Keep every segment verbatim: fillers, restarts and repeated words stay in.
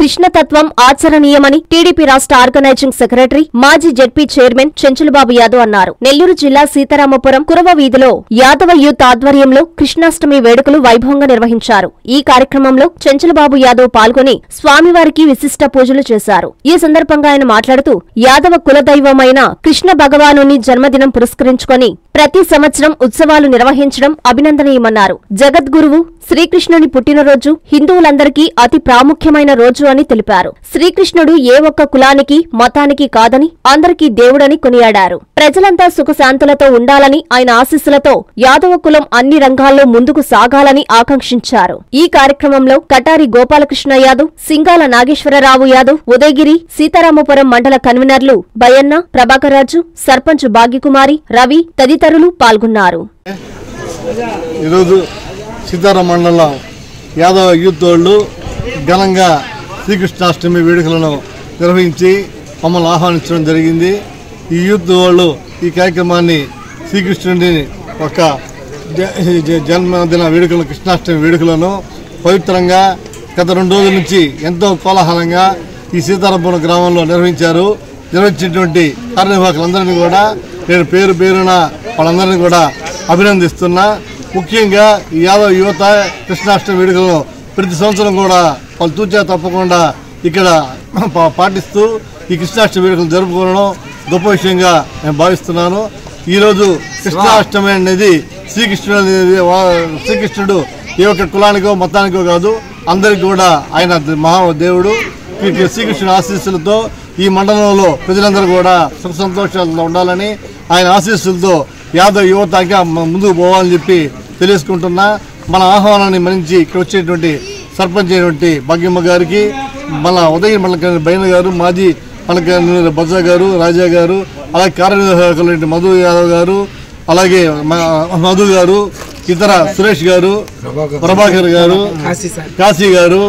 కృష్ణతత్వం ఆచరణీయమని టీడీపీ రాష్ట్ర organizing secretary మాజీ జెడ్పీ చైర్మన్ చెంచులబాబు యాదవ్ అన్నారు. నెల్లూరు జిల్లా సీతారామపురం కురవ వీధిలో యాదవ యూత్ ఆధ్వర్యంలో కృష్ణాష్టమి వేడుకలు వైభవంగా నిర్వహించారు. ఈ కార్యక్రమంలో చెంచులబాబు యాదవ్ పాల్గొని స్వామివారికి విశిష్ట పూజలు చేశారు. ఈ సందర్భంగా ఆయన మాట్లాడుతూ యాదవ కులదైవమైన కృష్ణ భగవానుని జన్మదినం పురస్కరించుకొని ప్రతి సంవత్సరం ఉత్సవాలు నిర్వహించడం అభినందనీయమన్నారు. జగద్గురువు శ్రీకృష్ణుని పుట్టినరోజు హిందువులందరికీ అతి ప్రాముఖ్యమైన రోజు అని తెలిపారు. శ్రీకృష్ణుడు ఏ ఒక్క కులానికి మతానికి కాదని అందరికీ దేవుడని కొనియాడారు. ప్రజలంతా సుఖశాంతులతో ఉండాలని ఆయన ఆశీస్సులతో యాదవ కులం అన్ని రంగాల్లో ముందుకు సాగాలని ఆకాంక్షించారు. ఈ కార్యక్రమంలో కటారి గోపాలకృష్ణ యాదవ్, సింగాల నాగేశ్వరరావు యాదవ్, ఉదయగిరి సీతారామపురం మండల కన్వీనర్లు బయన్న, ప్రభాకర్రాజు, సర్పంచ్ భాగ్యకుమారి, రవి తదితరులు పాల్గొన్నారు. సీతారాం మండలం యాదవ యూత్ వాళ్ళు ఘనంగా శ్రీకృష్ణాష్టమి వేడుకలను నిర్వహించి మమ్మల్ని ఆహ్వానించడం జరిగింది. ఈ యూత్ వాళ్ళు ఈ కార్యక్రమాన్ని శ్రీకృష్ణుడిని ఒక జన్మదిన వేడుకలను కృష్ణాష్టమి వేడుకలను పవిత్రంగా గత రెండు రోజుల నుంచి ఎంతో కోలాహలంగా ఈ సీతారామపురం గ్రామంలో నిర్వహించారు. నిర్వహించినటువంటి కార్యనిర్వాహకులందరినీ కూడా నేను పేరు పేరున వాళ్ళందరినీ కూడా అభినందిస్తున్నా. ముఖ్యంగా ఈ యాదవ యువత కృష్ణాష్టమి వేడుకలను ప్రతి సంవత్సరం కూడా వాళ్ళు తూచా తప్పకుండా ఇక్కడ పాటిస్తూ ఈ కృష్ణాష్టమి వేడుకలు జరుపుకోవడం గొప్ప విషయంగా నేను భావిస్తున్నాను. ఈరోజు కృష్ణాష్టమి అనేది శ్రీకృష్ణుడు అనేది శ్రీకృష్ణుడు ఏ ఒక్క కులానికో మతానికో కాదు, అందరికీ కూడా ఆయన మహాదేవుడు. శ్రీకృష్ణుడి ఆశీస్సులతో ఈ మండలంలో ప్రజలందరూ కూడా సుఖ సంతోషాలతో ఉండాలని ఆయన ఆశీస్సులతో యాదవ్ యువతగా ముందుకు పోవాలని చెప్పి తెలియజేసుకుంటున్నా. మన ఆహ్వానాన్ని మన్నించి ఇక్కడ వచ్చేటువంటి సర్పంచ్ అయినటువంటి భాగ్యమ్మ గారికి, మన ఉదయం మండల బైన గారు, మాజీ మండల బజ్జా గారు, రాజా గారు, అలాగే కార్యనిర్వాహకులు మధు యాదవ్ గారు, అలాగే మధు గారు, ఇతర సురేష్ గారు, ప్రభాకర్ గారు, కాశీ గారు,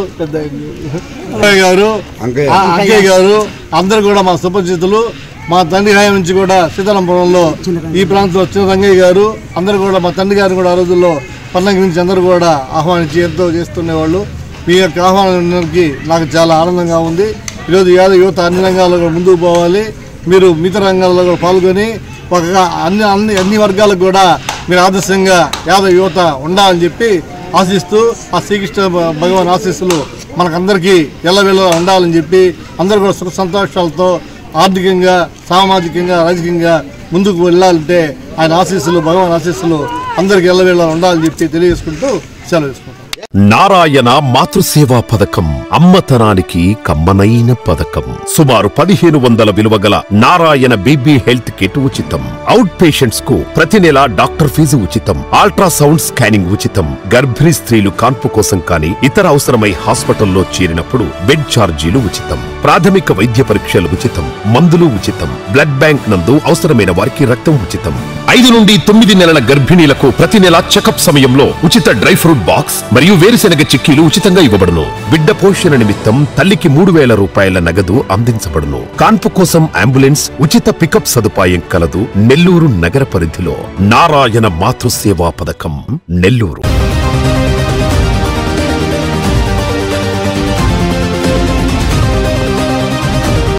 గారు, అంకయ్య గారు అందరూ కూడా మా సుపరిచితులు. మా తండ్రి హాయం నుంచి కూడా సీతారామపురంలో ఈ ప్రాంతంలో చిన్న రంగయ్య గారు అందరూ కూడా మా తండ్రి గారిని కూడా ఆ రోజుల్లో పండగ నుంచి అందరూ కూడా ఆహ్వానించి ఎంతో చేస్తుండేవాళ్ళు. మీ యొక్క ఆహ్వానానికి నాకు చాలా ఆనందంగా ఉంది. ఈరోజు యాదవ యువత అన్ని రంగాల్లో కూడా ముందుకు పోవాలి. మీరు మిగతా రంగాల్లో కూడా పాల్గొని ఒక అన్ని అన్ని అన్ని వర్గాలకు కూడా మీరు ఆదర్శంగా యాదవ యువత ఉండాలని చెప్పి ఆశిస్తూ ఆ శ్రీకృష్ణ భగవాన్ ఆశీస్సులు మనకందరికీ ఎల్లవేళ ఉండాలని చెప్పి అందరూ కూడా సుఖ సంతోషాలతో ఆర్థికంగా, సామాజికంగా, రాజకీయంగా ముందుకు వెళ్ళాలంటే ఆయన ఆశీస్సులు భగవాన్ ఆశీస్సులు అందరికి ఎల్లవేళ ఉండాలని చెప్పి తెలియజేసుకుంటూ సెలవు తీసుకుంటాం. నారాయణ మాతృసేవా పథకం అమ్మతనానికి కమ్మనైన పథకం. సుమారు పదిహేను వందల విలువ గల నారాయణ బేబీ హెల్త్ కిట్ ఉచితం. అవుట్ పేషెంట్స్ కు ప్రతి నెల డాక్టర్ ఫీజు ఉచితం. అల్ట్రాసౌండ్ స్కానింగ్ ఉచితం. గర్భిణీ స్త్రీలు కాన్పు కోసం కానీ ఇతర అవసరమై హాస్పిటల్లో చేరినప్పుడు బెడ్ ఛార్జీలు ఉచితం. ప్రాథమిక వైద్య పరీక్షలు ఉచితం. మందులు ఉచితం. బ్లడ్ బ్యాంక్ నందు అవసరమైన వారికి రక్తం ఉచితం. ఐదు నుండి తొమ్మిది నెలల గర్భిణీలకు ప్రతి నెల చెకప్ సమయంలో ఉచిత డ్రై ఫ్రూట్ బాక్స్ మరియు వేరుశెనగ చిక్కీలు ఉచితంగా ఇవ్వబడును. బిడ్డ పోషణ నిమిత్తం తల్లికి మూడు వేల రూపాయల నగదు అందించబడును. కాన్పు కోసం అంబులెన్స్ ఉచిత పికప్ సదుపాయం కలదు. నెల్లూరు నగర పరిధిలో నారాయణ మాతృసేవా పథకం నెల్లూరు.